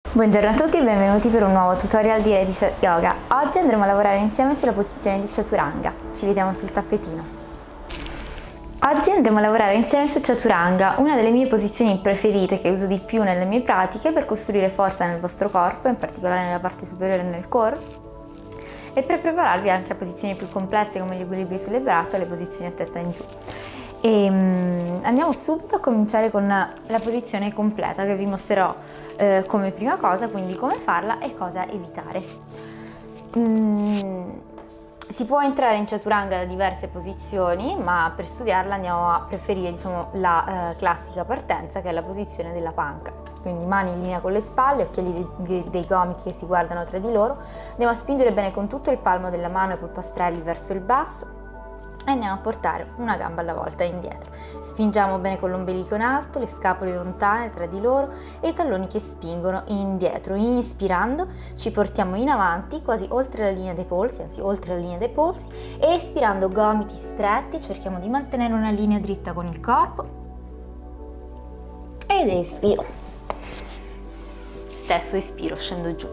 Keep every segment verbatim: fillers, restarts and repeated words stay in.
Buongiorno a tutti e benvenuti per un nuovo tutorial di Ladies Yoga. Oggi andremo a lavorare insieme sulla posizione di Chaturanga. Ci vediamo sul tappetino. Oggi andremo a lavorare insieme su Chaturanga, una delle mie posizioni preferite che uso di più nelle mie pratiche per costruire forza nel vostro corpo, in particolare nella parte superiore e nel core, e per prepararvi anche a posizioni più complesse come gli equilibri sulle braccia e le posizioni a testa in giù. E um, andiamo subito a cominciare con la posizione completa che vi mostrerò eh, come prima cosa, quindi come farla e cosa evitare. Mm, si può entrare in Chaturanga da diverse posizioni, ma per studiarla andiamo a preferire, diciamo, la eh, classica partenza, che è la posizione della panca. Quindi mani in linea con le spalle, occhiali dei, dei, dei gomiti che si guardano tra di loro. Andiamo a spingere bene con tutto il palmo della mano e i polpastrelli verso il basso e andiamo a portare una gamba alla volta indietro. Spingiamo bene con l'ombelico in alto, le scapole lontane tra di loro e i talloni che spingono indietro. Inspirando ci portiamo in avanti quasi oltre la linea dei polsi, anzi oltre la linea dei polsi, e espirando gomiti stretti cerchiamo di mantenere una linea dritta con il corpo ed espiro. Stesso espiro, scendo giù.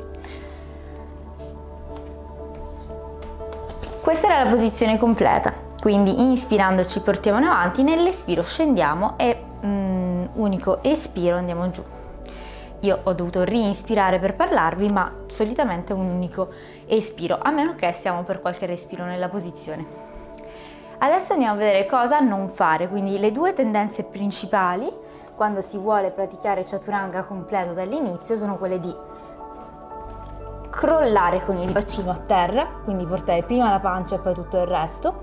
Questa era la posizione completa. Quindi inspirando ci portiamo in avanti, nell'espiro scendiamo e mm, unico espiro andiamo giù. Io ho dovuto rinspirare per parlarvi, ma solitamente un unico espiro, a meno che stiamo per qualche respiro nella posizione. Adesso andiamo a vedere cosa non fare, quindi le due tendenze principali quando si vuole praticare Chaturanga completo dall'inizio sono quelle di crollare con il bacino a terra, quindi portare prima la pancia e poi tutto il resto,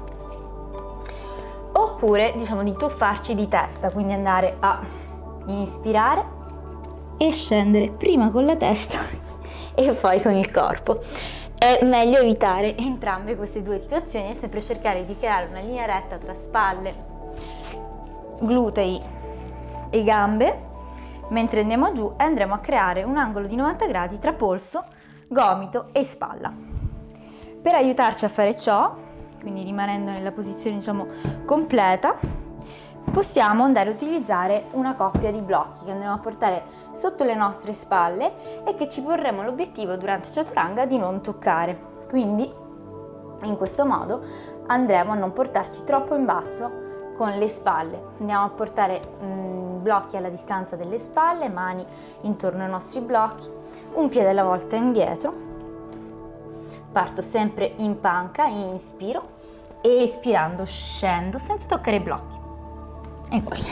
oppure diciamo di tuffarci di testa, quindi andare a inspirare e scendere prima con la testa e poi con il corpo. È meglio evitare entrambe queste due situazioni e sempre cercare di creare una linea retta tra spalle, glutei e gambe mentre andiamo giù, e andremo a creare un angolo di novanta gradi tra polso, gomito e spalla. Per aiutarci a fare ciò, quindi rimanendo nella posizione, diciamo, completa, possiamo andare a utilizzare una coppia di blocchi che andremo a portare sotto le nostre spalle e che ci porremo l'obiettivo durante Chaturanga di non toccare. Quindi in questo modo andremo a non portarci troppo in basso con le spalle. Andiamo a portare mh, blocchi alla distanza delle spalle, mani intorno ai nostri blocchi, un piede alla volta indietro. Parto sempre in panca, inspiro e espirando scendo senza toccare i blocchi. E poi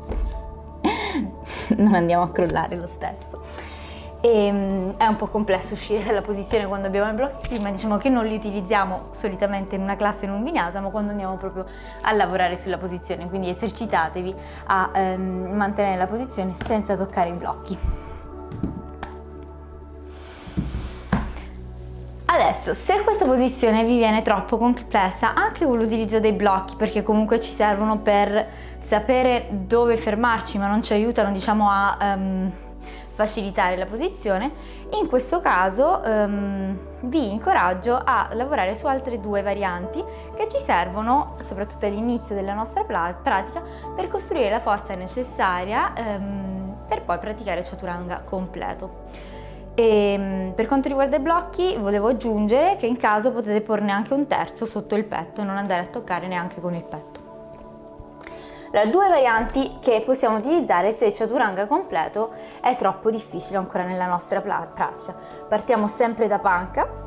non andiamo a crollare lo stesso. E, um, è un po' complesso uscire dalla posizione quando abbiamo i blocchi, ma diciamo che non li utilizziamo solitamente in una classe non vinyasa, ma quando andiamo proprio a lavorare sulla posizione, quindi esercitatevi a um, mantenere la posizione senza toccare i blocchi. Adesso, se questa posizione vi viene troppo complessa, anche con l'utilizzo dei blocchi, perché comunque ci servono per sapere dove fermarci, ma non ci aiutano, diciamo, a um, facilitare la posizione, in questo caso um, vi incoraggio a lavorare su altre due varianti che ci servono, soprattutto all'inizio della nostra pratica, per costruire la forza necessaria um, per poi praticare Chaturanga completo. E per quanto riguarda i blocchi, volevo aggiungere che in caso potete porne anche un terzo sotto il petto e non andare a toccare neanche con il petto. Allora, due varianti che possiamo utilizzare se il Chaturanga completo è troppo difficile ancora nella nostra pratica. Partiamo sempre da panca,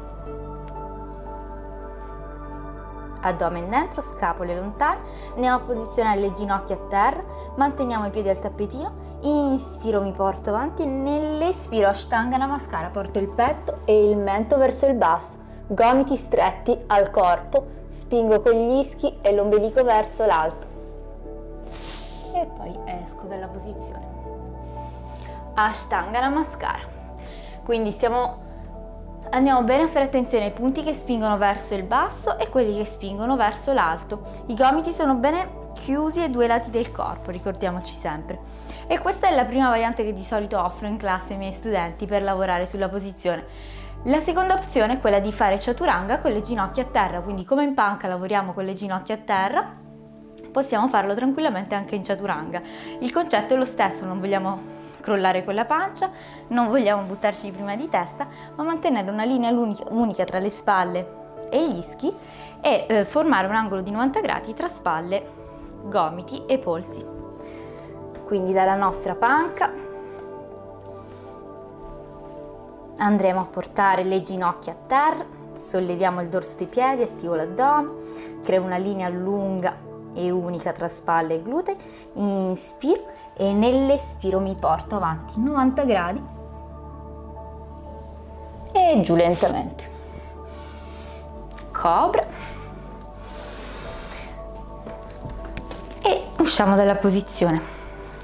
addome dentro, scapole lontane, andiamo a posizionare le ginocchia a terra, manteniamo i piedi al tappetino, inspiro mi porto avanti, nell'espiro Ashtanga Namaskara porto il petto e il mento verso il basso, gomiti stretti al corpo, spingo con gli ischi e l'ombelico verso l'alto e poi esco dalla posizione. Ashtanga Namaskara. Quindi stiamo Andiamo bene a fare attenzione ai punti che spingono verso il basso e quelli che spingono verso l'alto. I gomiti sono bene chiusi ai due lati del corpo, ricordiamoci sempre. E questa è la prima variante che di solito offro in classe ai miei studenti per lavorare sulla posizione. La seconda opzione è quella di fare Chaturanga con le ginocchia a terra, quindi come in panca lavoriamo con le ginocchia a terra, possiamo farlo tranquillamente anche in Chaturanga. Il concetto è lo stesso, non vogliamo crollare con la pancia, non vogliamo buttarci prima di testa, ma mantenere una linea unica tra le spalle e gli ischi e eh, formare un angolo di novanta gradi tra spalle, gomiti e polsi. Quindi dalla nostra panca andremo a portare le ginocchia a terra, solleviamo il dorso dei piedi, attivo l'addome, creo una linea lunga e unica tra spalle e glutei, inspiro e nell'espiro mi porto avanti novanta gradi e giù lentamente. Cobra e usciamo dalla posizione.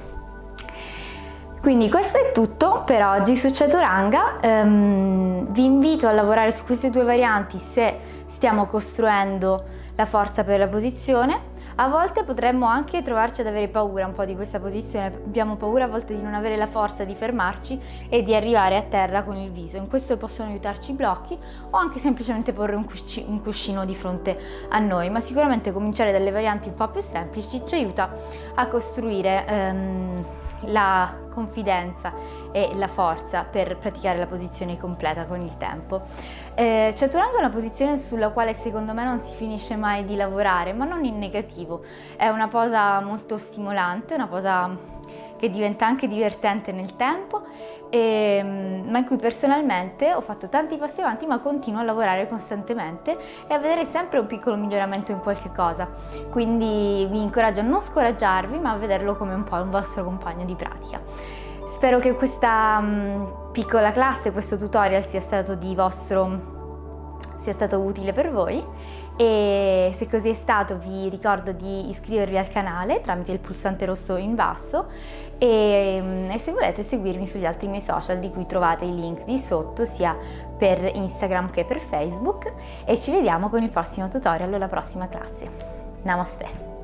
Quindi questo è tutto per oggi su Chaturanga. Um, vi invito a lavorare su queste due varianti se stiamo costruendo la forza per la posizione. A volte potremmo anche trovarci ad avere paura un po' di questa posizione, abbiamo paura a volte di non avere la forza di fermarci e di arrivare a terra con il viso. In questo possono aiutarci i blocchi o anche semplicemente porre un, cusci un cuscino di fronte a noi, ma sicuramente cominciare dalle varianti un po' più semplici ci aiuta a costruire um, la confidenza e la forza per praticare la posizione completa con il tempo. Eh, Chaturanga è una posizione sulla quale secondo me non si finisce mai di lavorare, ma non in negativo. È una posa molto stimolante, una posa che diventa anche divertente nel tempo, e, ma in cui personalmente ho fatto tanti passi avanti, ma continuo a lavorare costantemente e a vedere sempre un piccolo miglioramento in qualche cosa. Quindi vi incoraggio a non scoraggiarvi, ma a vederlo come un po' un vostro compagno di pratica. Spero che questa um, piccola classe, questo tutorial sia stato di vostro sia stato utile per voi, e se così è stato vi ricordo di iscrivervi al canale tramite il pulsante rosso in basso e, e se volete seguirmi sugli altri miei social di cui trovate i link di sotto sia per Instagram che per Facebook, e ci vediamo con il prossimo tutorial o la prossima classe. Namaste!